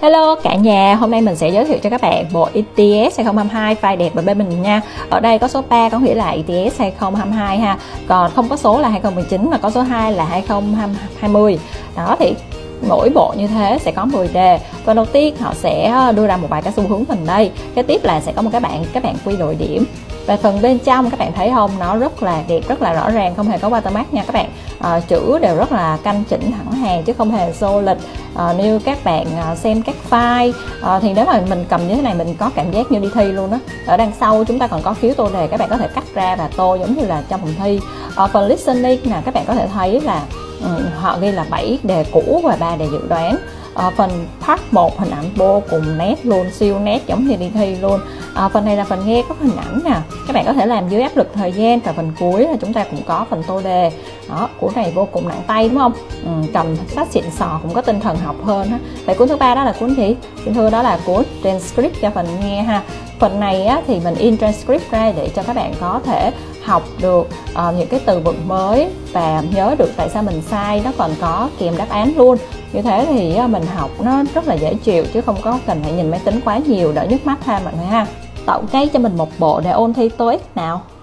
Hello cả nhà, hôm nay mình sẽ giới thiệu cho các bạn bộ ETS 2022 file đẹp ở bên mình nha. Ở đây có số 3 có nghĩa là ETS 2022 ha. Còn không có số là 2019 mà có số 2 là 2020. Đó thì mỗi bộ như thế sẽ có 10 đề. Và đầu tiên họ sẽ đưa ra một vài cái xu hướng mình đây. Kế tiếp là sẽ có một các bạn quy đổi điểm. Và phần bên trong các bạn thấy không, nó rất là đẹp, rất là rõ ràng, không hề có watermark nha các bạn. Chữ đều rất là căn chỉnh thẳng hàng chứ không hề xô lịch. Nếu các bạn xem các file thì nếu mà mình cầm như thế này mình có cảm giác như đi thi luôn đó. Ở đằng sau chúng ta còn có phiếu tô đề, các bạn có thể cắt ra và tô giống như là trong phòng thi. Phần listening là các bạn có thể thấy là họ ghi là 7 đề cũ và 3 đề dự đoán. Phần part 1 hình ảnh vô cùng nét luôn, siêu nét giống như đi thi luôn. Phần này là phần nghe có hình ảnh nè, các bạn có thể làm dưới áp lực thời gian. Và phần cuối là chúng ta cũng có phần tô đề. Đó, cuốn này vô cùng nặng tay đúng không? Cầm sách xịn sò cũng có tinh thần học hơn ha. Vậy cuốn thứ ba đó là cuốn gì? Xin thưa đó là cuốn transcript cho phần nghe ha. Phần này á, thì mình in transcript ra để cho các bạn có thể học được những cái từ vựng mới và nhớ được tại sao mình sai. Nó còn có kèm đáp án luôn. Như thế thì mình học nó rất là dễ chịu chứ không có cần phải nhìn máy tính quá nhiều, đỡ nhức mắt ha mọi người ha. Tậu ngay cho mình một bộ để ôn thi TOEIC nào.